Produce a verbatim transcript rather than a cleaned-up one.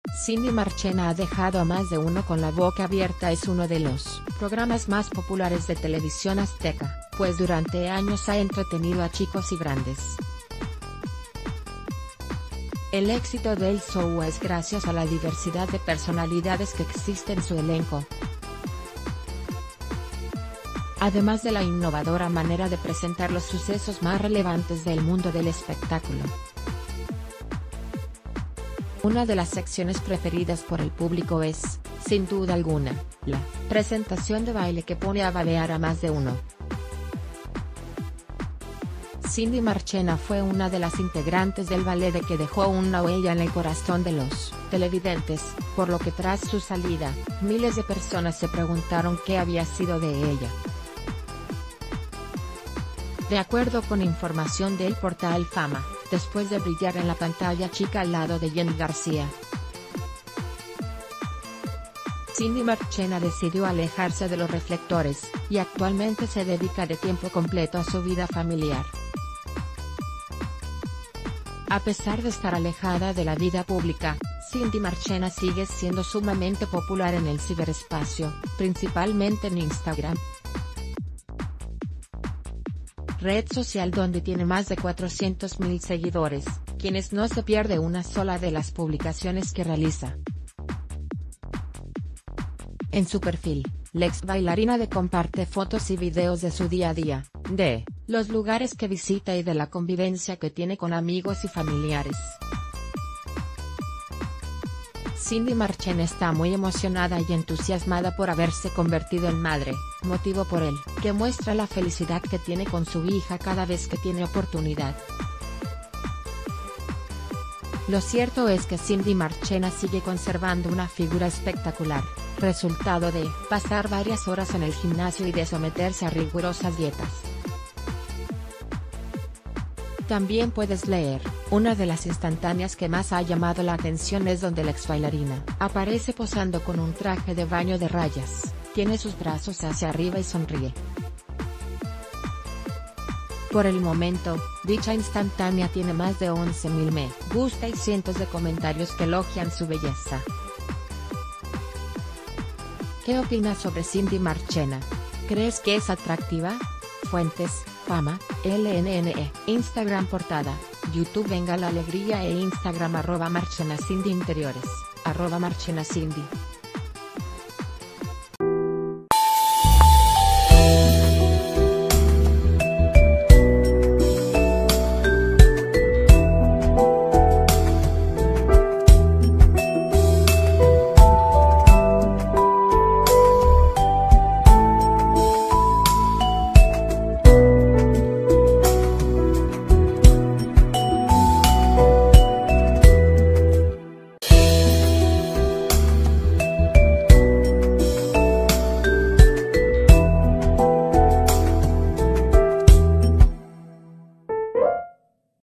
Cindy Marchena ha dejado a más de uno con la boca abierta. Es uno de los programas más populares de televisión azteca, pues durante años ha entretenido a chicos y grandes. El éxito del show es gracias a la diversidad de personalidades que existe en su elenco, además de la innovadora manera de presentar los sucesos más relevantes del mundo del espectáculo. Una de las secciones preferidas por el público es, sin duda alguna, la presentación de baile que pone a babear a más de uno. Cindy Marchena fue una de las integrantes del ballet de que dejó una huella en el corazón de los televidentes, por lo que tras su salida, miles de personas se preguntaron qué había sido de ella. De acuerdo con información del portal Fama, después de brillar en la pantalla chica al lado de Jenny García, Cindy Marchena decidió alejarse de los reflectores, y actualmente se dedica de tiempo completo a su vida familiar. A pesar de estar alejada de la vida pública, Cindy Marchena sigue siendo sumamente popular en el ciberespacio, principalmente en Instagram, red social donde tiene más de cuatrocientos mil seguidores, quienes no se pierde una sola de las publicaciones que realiza. En su perfil, la ex bailarina de comparte fotos y videos de su día a día, de los lugares que visita y de la convivencia que tiene con amigos y familiares. Cindy Marchena está muy emocionada y entusiasmada por haberse convertido en madre, motivo por el que muestra la felicidad que tiene con su hija cada vez que tiene oportunidad. Lo cierto es que Cindy Marchena sigue conservando una figura espectacular, resultado de pasar varias horas en el gimnasio y de someterse a rigurosas dietas. También puedes leer, una de las instantáneas que más ha llamado la atención es donde la ex bailarina aparece posando con un traje de baño de rayas, tiene sus brazos hacia arriba y sonríe. Por el momento, dicha instantánea tiene más de once mil me gusta y cientos de comentarios que elogian su belleza. ¿Qué opinas sobre Cindy Marchena? ¿Crees que es atractiva? Fuentes: Fama, L N N E, Instagram portada, YouTube Venga la Alegría e Instagram arroba Marchena Cindy Interiores, arroba Marchena Cindy.